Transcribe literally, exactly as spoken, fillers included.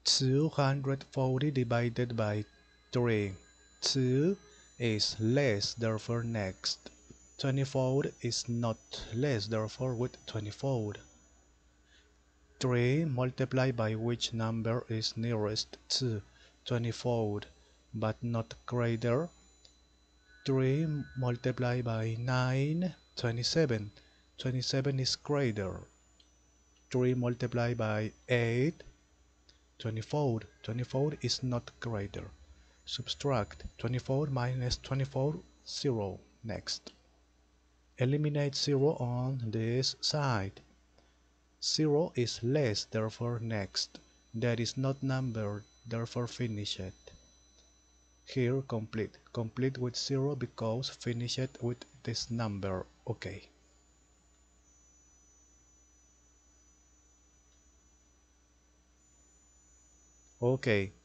two hundred forty divided by three. two is less, therefore next. twenty-four is not less, therefore with twenty-four. three multiplied by which number is nearest to twenty-four but not greater. three multiplied by nine, twenty-seven. twenty-seven is greater. three multiplied by eight, twenty-four. twenty-four is not greater. Subtract twenty-four minus twenty-four, zero. Next. Eliminate zero on this side. zero is less, therefore next. That is not numbered, therefore finish it. Here complete. Complete with zero because finish it with this number. Okay. Okay,